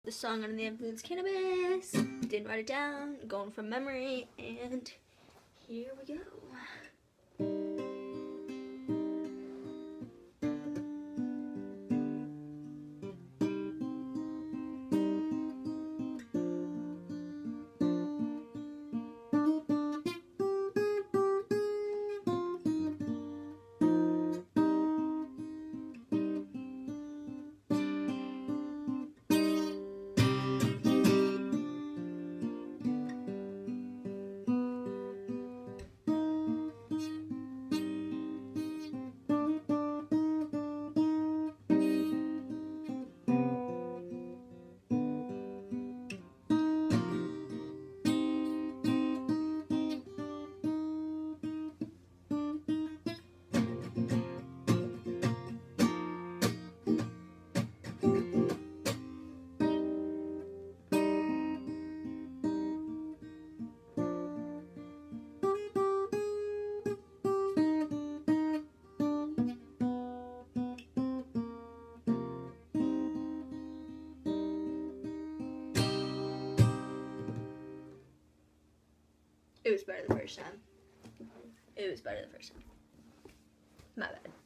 The song Under the Influence Cannabis. Didn't write it down. Going from memory. And here we go. It was better the first time. It was better the first time. My bad.